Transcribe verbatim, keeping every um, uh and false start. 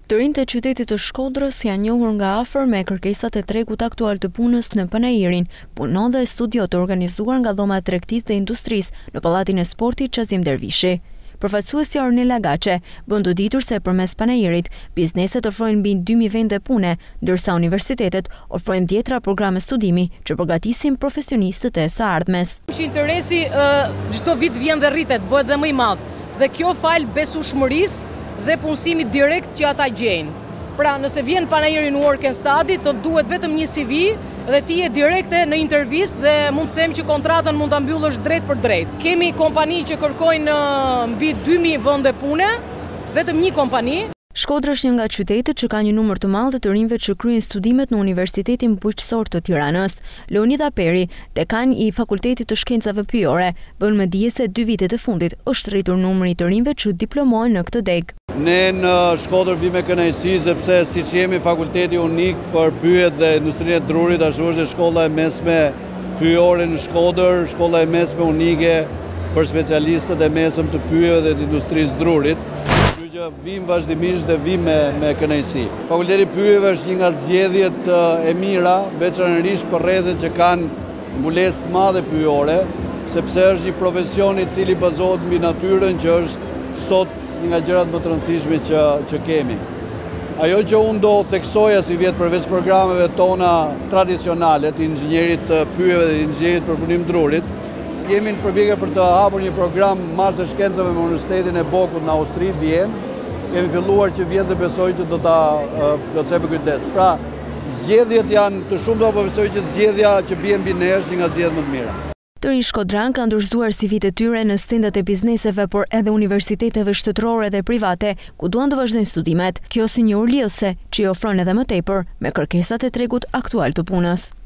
Të rinjtë e qytetit të Shkodrës janë njohur nga afër me kërkesat e tregut aktual të punës në Panairin, punon dhe studio të organizuar nga dhoma e tregtisë dhe industrisë në Pallatin e Sportit Qazim Dervishi. Përfaqësuesja Ornela Gaçe bën të ditur se përmes Panairit, bizneset ofrojnë mbi dy mijë vende pune, ndërsa universitetet ofrojnë dhjetra programe studimi që përgatisin profesionistët e së ardhmes. Që interesi çdo vit vjen dhe rritet, bëhet dhe më i madh. Dhe kjo fal besueshmërisë dhe punësimit direkt që ata gjejnë. Pra, nëse vjen Panairi në Work and Study, të duhet vetëm një C V dhe ti je direkte në intervistë dhe mund të them që kontratën mund ta mbyllësh drejt për drejt. Kemi kompani që kërkojnë mbi dy mijë vende pune, vetëm një kompani. Shkodra është një nga qytetet që ka një numër të madh të rinjve që kryejnë studimet në Universitetin Bujqësor të Tiranës. Leonida Peri, dekan i Fakultetit të Shkencave Pyjore, bën më dije se dy vitet e fundit është rritur numri i të rinjve që diplomohen në këtë deg. Ne në Shkodër vime kënaqësi sepse siç jemi fakulteti unik për pyjet dhe industrinë e drurit, ashtu është shkolla e mesme pyjore në Shkodër, shkolla e mesme unike për specialistët e mesëm të pyjeve dhe të industrisë drurit. Vim vazhdimisht dhe vim me, me kënaqësi. Fakulteti Pyjeve është një nga zgjedhjet e mira, veçanërisht për rrethet që kanë mbulesë të madhe pyjore, sepse është një profesion i cili bazohet mbi natyrën që është sot një nga gjërat më të rëndësishme që, që kemi. Ajo që unë do theksoja si vjet përveç programeve tona tradicionale të inxhinierit të pyjeve dhe inxhinierit për punim drurit, jemi në përpjekje për të hapur një program master shkencave me Universitetin e Bokut në Austri, Vjenë. Kemi filluar që vjen dhe besoj që do ta plotësoj me kujdes. Pra, zgjedhjet janë të shumta, por besoj që zgjedhja që bie mbi ne është një nga zgjedhjet më të mira. Të rinj shkodran kanë dorëzuar C V-t e tyre në stendat e bizneseve, por edhe universiteteve shtetërore dhe private, ku duan të vazhdojnë studimet. Kjo si një urlidhse që i ofron edhe më tepër me kërkesat e tregut aktual të punës.